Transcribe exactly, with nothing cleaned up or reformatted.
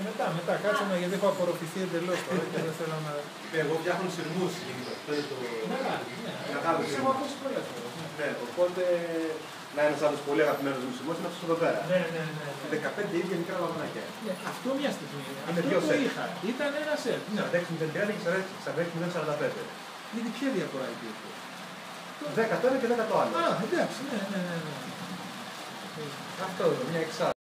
μετά, μετά, κάτσε να, γιατί έχω απορροφηθεί εντελώς τώρα και δεν θέλω να... Εγώ φτιάχνω σειρμούς συνήθως. Αυτό είναι το... Μεγάλο, ναι. Μεγάλο Έχω σειρμό. ακούσει πολλές φορές. Ναι, οπότε να είναι ένας άλλος πολύ αγαπημένος μου σειρμός είναι αυτός εδώ πέρα. Ναι, ναι, ναι. δεκαπέντε ίδια μικρά βαγονάκια. Ναι, αυτό μια στιγμή. Είναι Αυτό δύο το σετ. είχα. Ήταν ένα σετ. Ναι. σαράντα έξι μηδέν τριάντα και σαράντα έξι μηδέν σαράντα πέντε. Γιατί ποια διαφορά υπήρχε. δέκα το ένα και δέκα το άλλο. Α, εντάξει, ναι, ναι, ναι. ναι. Αυτό είναι, μια εξάρτηση.